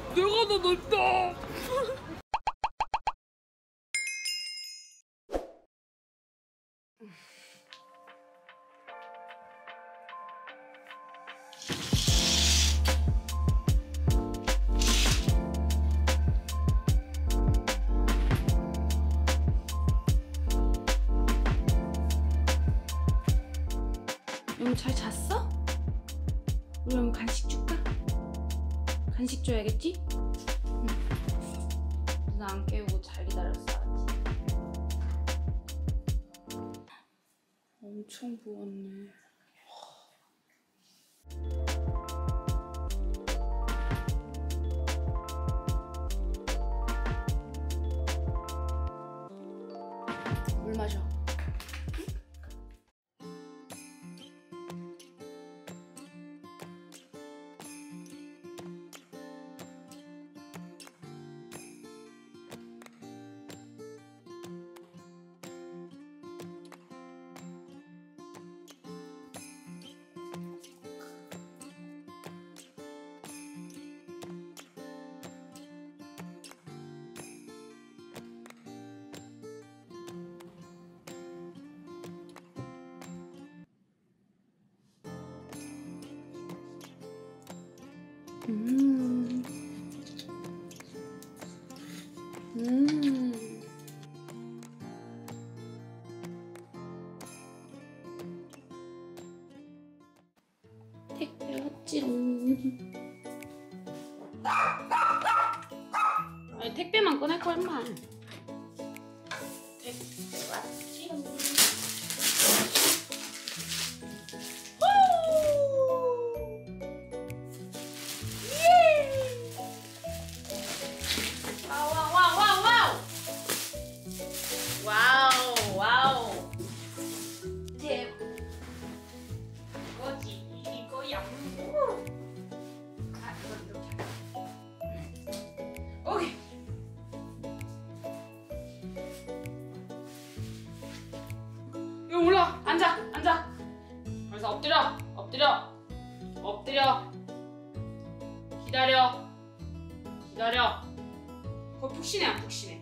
내가 더 넓다. 영 잘 잤어? 우리 영 간식 줄까? 간식 줘야겠지? 응. 누나 안 깨우고 잘 기다렸어, 알았지? 엄청 부었네. 물 마셔. 택배 왔지롱. 아니 택배만 꺼낼 걸 인마. 택배 왔지롱. 와우. 대박. 이거지, 이거야. 아, 이건 이렇게. 오케이. 여기 올라. 앉아. 그래서 엎드려. 기다려. 거의 푹신해, 안 푹신해?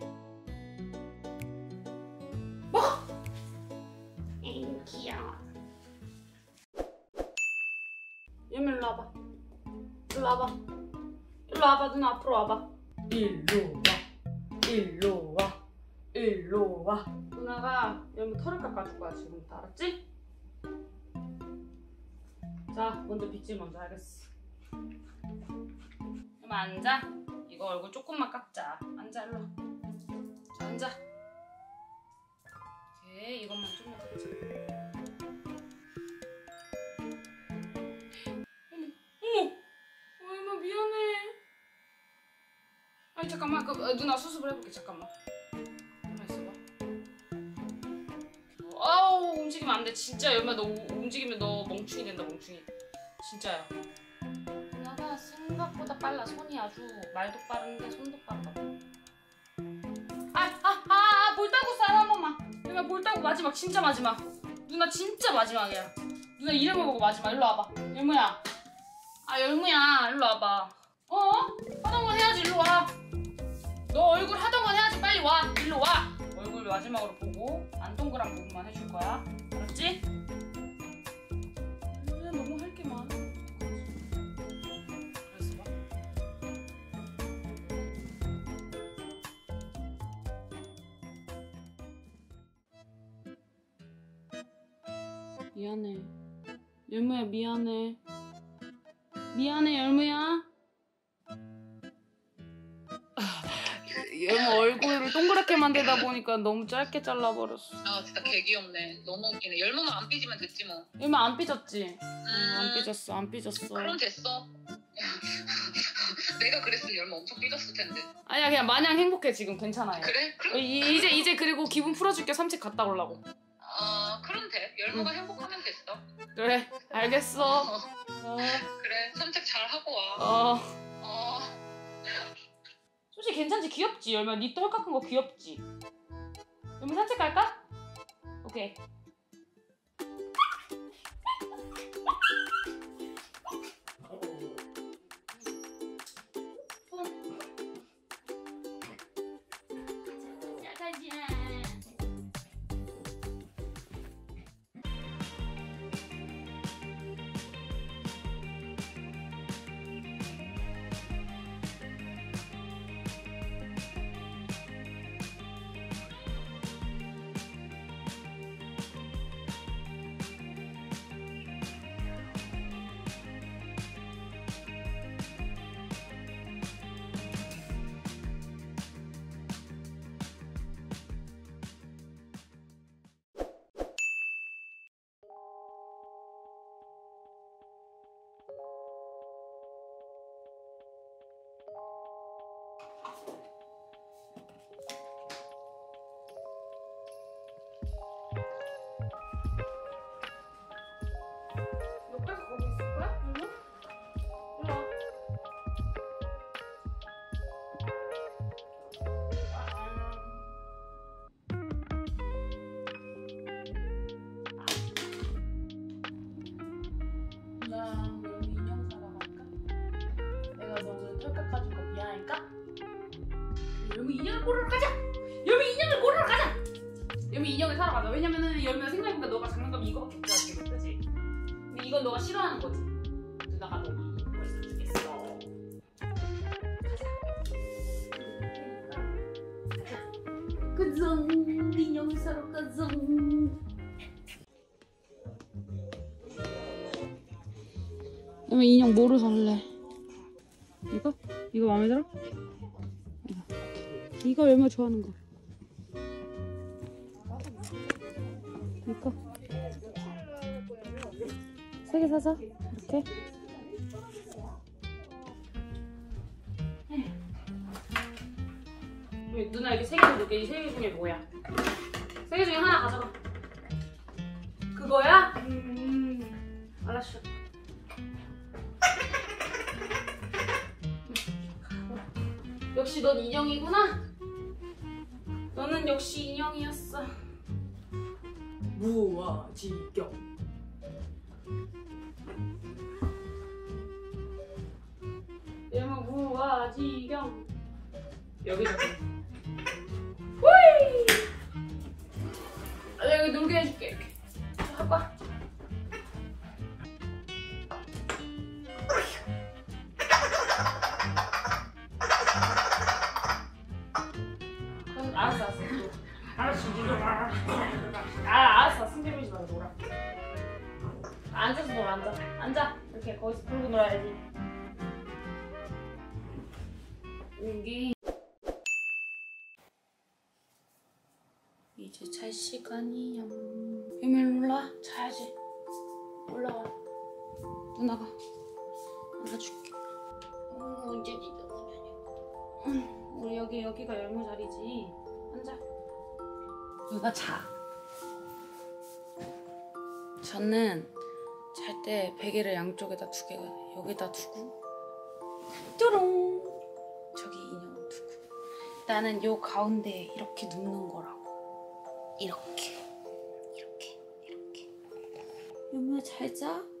먹어! 에이, 귀여워. 얘미 일로 와봐. 누나 앞으로 와봐. 일로 와. 누나가 얘미 털을 깎아줄 거야, 지금부터. 알았지? 자, 먼저 빗질 먼저 하겠어. 그럼 앉아. 이거 얼굴 조금만 깎자. 앉아, 일로 와. 자, 앉아. 오케이, 이것만 좀만 더 깎자. 어머, 엄마 미안해. 아니 잠깐만, 누나 수습을 해볼게. 잠깐만. 가만 있어봐. 아우, 움직이면 안 돼. 진짜 열마 너 움직이면 너 멍충이 된다. 멍충이. 진짜야. 누나가 생각보다 빨라. 손이 아주 말도 빠른데 손도 빠르다. 볼따구 쌀 한 번만. 누나 볼따구 마지막. 진짜 마지막. 누나 진짜 마지막이야. 누나 이름을 보고 마지막. 일로 와봐. 열무야. 열무야. 일로 와봐. 하던 건 해야지. 일로 와. 너 얼굴 하던 건 해야지. 빨리 와. 일로 와. 얼굴 마지막으로 보고 안 동그란 부분만 해줄 거야. 알았지? 너무 할 게 많아. 그래서 봐. 미안해. 열무야, 미안해. 열무야. 열무 얼굴을 동그랗게 만들다 보니까 너무 짧게 잘라버렸어. 아 진짜 개 귀엽네. 너무 웃기네. 열무는 안 삐지면 됐지 뭐. 열무 안 삐졌지? 안 삐졌어. 그럼 됐어. 내가 그랬으면 열무 엄청 삐졌을 텐데. 아니야, 그냥 마냥 행복해 지금. 괜찮아요. 그래? 그럼? 이제 그리고 기분 풀어줄게. 산책 갔다 오려고. 그럼 돼. 열무가 행복하면 됐어. 그래, 알겠어. 그래, 산책 잘 하고 와. 솔직히 괜찮지? 귀엽지? 열마 니 털 깎은 거 귀엽지? 열마 산책 갈까? 오케이. 열무 인형을 고르러 가자. 열무 인형을 고르러 가자. 열무 인형을 사러 가자. 왜냐면은 열무야 생각해보니까 너가 장난감이 이거밖에 없지 그지? 근데 이건 너가 싫어하는 거지. 누나가 너 이거 있으면 좋겠어. 가자. 인형을 사러 가자. 그러면 인형 뭐로 살래? 이거? 이거 마음에 들어? 이거 얼마 좋아하는 거? 이거 3개 사자. 이렇게. 누나 이렇게 3개 줄게. 이 3개 중에 뭐야? 3개 중에 하나 가져가. 그거야? 알았어. 역시 넌 인형이구나? 너는 역시 인형이었어. 무아지경. 얘는 무아지경. 여기. 후이! 내가 여기 놀게 해줄게. 이렇게. 봐봐. 알았어. 알았어. 승질부리지 말고 놀아. 앉아서 놀아. 앉아. 이렇게 거기서 그러고 놀아야지. 여기 이제 잘 시간이야. 유밀 올라. 자야지. 올라와. 누나가 안아줄게. 언제 네가 오냐고. 우리 여기가 열무 자리지. 앉아. 누가 자. 저는 잘 때 베개를 양쪽에다 2개가 여기다 두고 뾰롱 저기 인형을 두고 나는 요 가운데에 이렇게 눕는 거라고. 이렇게 열무야 잘 자.